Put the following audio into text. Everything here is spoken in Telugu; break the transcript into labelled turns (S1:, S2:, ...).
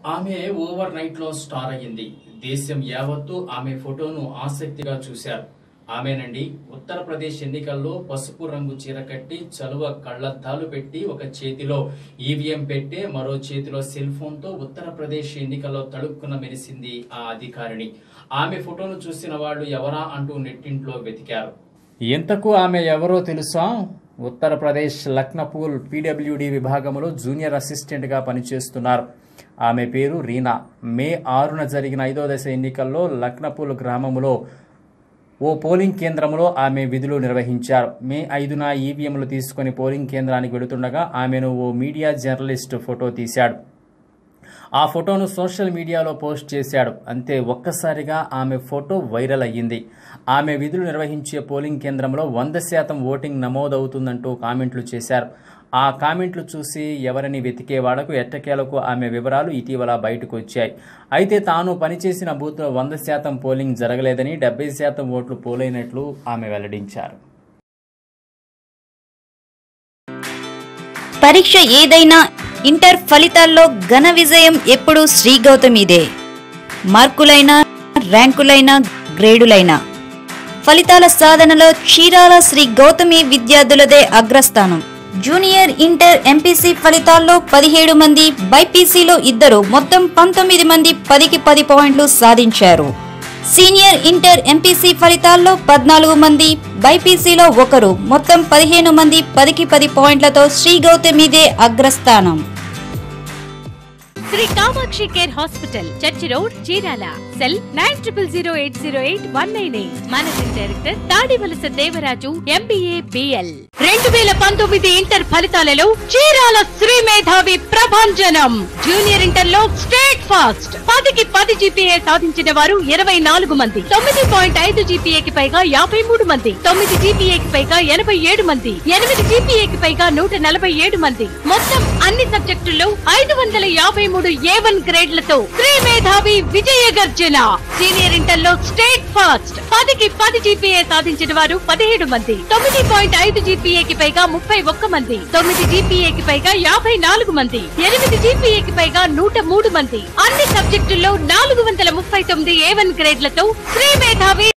S1: ఆమె ఓవర్ నైట్ లో స్టార్ అయ్యింది. దేశం యావత్తు ఆమె ఫోటోను ఆసక్తిగా చూశారు. ఆమెనండి ఉత్తరప్రదేశ్ ఎన్నికల్లో పసుపు రంగు చీర కట్టి చలువ కళ్లద్దాలు పెట్టి ఒక చేతిలో ఈవీఎం పెట్టే మరో చేతిలో సెల్ ఫోన్ తో ఉత్తరప్రదేశ్ ఎన్నికల్లో తళుక్కున మెరిసింది ఆ అధికారిని. ఆమె ఫోటోను చూసిన వాళ్ళు ఎవరా అంటూ నెట్టింట్లో వెతికారు. ఎంతకు ఆమె ఎవరో తెలుసా? ఉత్తరప్రదేశ్ లక్నపూర్ పీడబ్ల్యూడీ విభాగంలో జూనియర్ అసిస్టెంట్ గా పనిచేస్తున్నారు. ఆమె పేరు రీనా. మే 6న జరిగిన 5వ దశ ఎన్నికల్లో లక్నపూర్ గ్రామంలో ఓ పోలింగ్ కేంద్రంలో ఆమె విధులు నిర్వహించారు. మే 5న ఈవీఎంలు తీసుకుని పోలింగ్ కేంద్రానికి వెళుతుండగా ఆమెను ఓ మీడియా జర్నలిస్ట్ ఫోటో తీశాడు. ఆ ఫోటోను సోషల్ మీడియాలో పోస్ట్ చేశాడు. అంతే, ఒక్కసారిగా ఆమె ఫోటో వైరల్ అయ్యింది. ఆమె విధులు నిర్వహించే పోలింగ్ కేంద్రంలో 100% ఓటింగ్ నమోదవుతుందంటూ కామెంట్లు చేశారు. ఆ కామెంట్లు చూసి ఎవరిని వెతికే వాళ్లకు ఎట్టకేలకు ఆమె వివరాలు ఇటీవల బయటకు వచ్చాయి. అయితే తాను పనిచేసిన బూత్లో 100% పోలింగ్ జరగలేదని, 70% ఓట్లు పోలైనట్లు ఆమె వెల్లడించారు.
S2: పరీక్ష ఏదైనా ఇంటర్ ఫలితాల్లో ఘన విజయం ఎప్పుడూ శ్రీ గౌతమిదే. మార్కులైనా, ర్యాంకులైనా, గ్రేడులైనా ఫలితాల సాధనలో చీరాల శ్రీ గౌతమి విద్యార్థులదే అగ్రస్థానం. జూనియర్ ఇంటర్ ఎంపీసీ ఫలితాల్లో 17 మంది, బైపీసీలో 2, మొత్తం 19 మంది 10కి 10 పాయింట్లు సాధించారు. సీనియర్ ఇంటర్ ఎంపీసీ ఫలితాల్లో 14 మంది, బైపీసీలో 1, మొత్తం 15 మంది 10కి 10 పాయింట్లతో శ్రీ గౌతమిదే అగ్రస్థానం.
S3: Sri Kamakshi care hospital, church road, Chirala. Cell 90080819. Managing director Tadivalasa Devaraju, MBA, BL. 2019 inter ఫలితాలలో చీరాల శ్రీ మేధావి ప్రభంజనం. జూనియర్ ఇంటర్ లో స్టేట్ ఫాస్ట్ 10కి 10 జీపీఏ సాధించిన వారు 24 మంది, 9.5 జీపీఏకి పైగా 53 మంది, 9 జీపీఏకి పైగా 87 మంది, 8 జీపీఏకి పైగా 147 మంది, మొత్తం అన్ని సబ్జెక్టుల్లో 553 A1 గ్రేడ్లతో శ్రీ మేధావి విజయ గర్జన. సీనియర్ ఇంటర్ లో స్టేట్ ఫాస్ట్ 10కి 10 జీపీఏ సాధించిన వారు 17 మంది, 9.5 జీపీఏకి పైగా 31 మంది, 9 జీపీఏకి పైగా 54 మంది, 8 జీపీఏకి పైగా 103 మంది, అన్ని సబ్జెక్టుల్లో 439 A1 గ్రేడ్లతో శ్రీ మేధావి